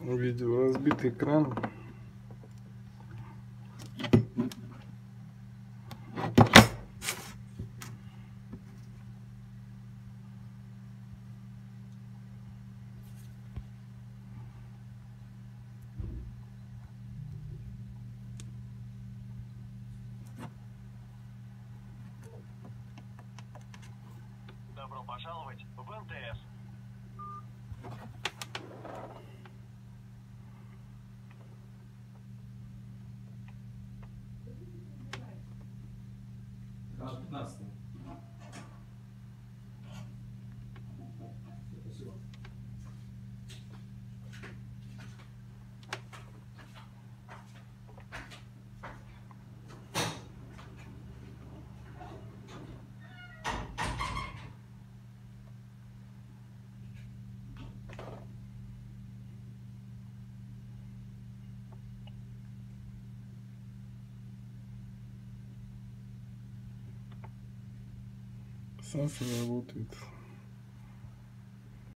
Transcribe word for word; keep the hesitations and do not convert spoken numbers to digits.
Видео разбитый экран. Добро пожаловать в эн тэ эс. пятнадцать. Спасибо. Сенсор работает.